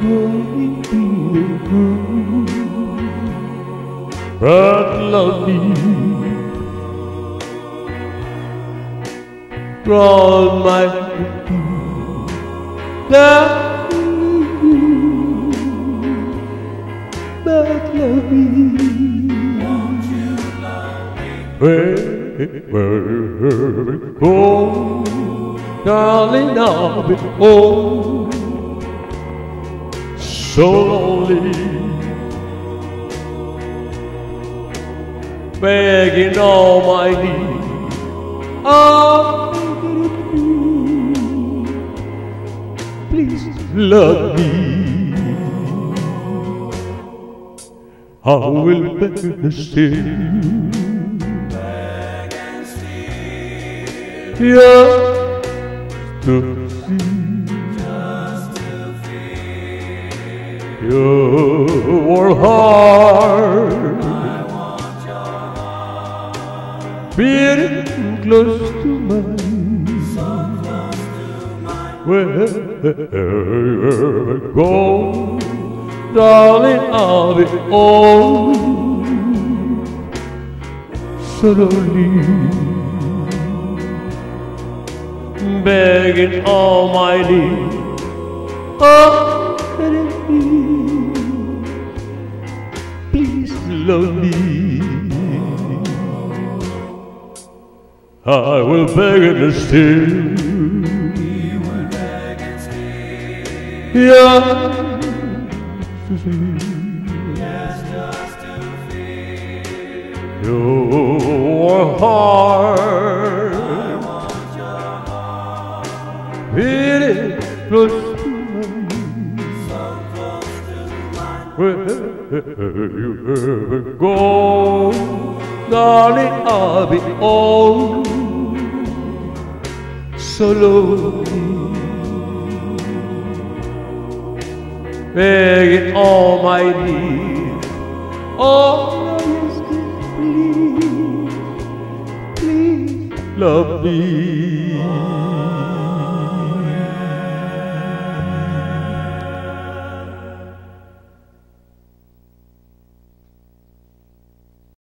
only feeling good, but love me. Roll my feet down you, but love me. Won't you love me? Wherever we go, darling, I'll be home. So lonely, begging all my needs. Oh, please love me. I will beg and steal, Beg and steal, just to see your heart. I want your heart, Beating close to mine, so close to mine. wherever I go, darling, I'll be home. Suddenly, begging all my needs. Oh, let it be. Please love me. I will beg and steal, We will beg and steal, yes, to see yes, just to feel. your heart. I want your heart, Beating close to mine, so close to mine. wherever you ever go, darling, I'll be home. So lonely, begging all my needs. Oh, yes, please, please love me.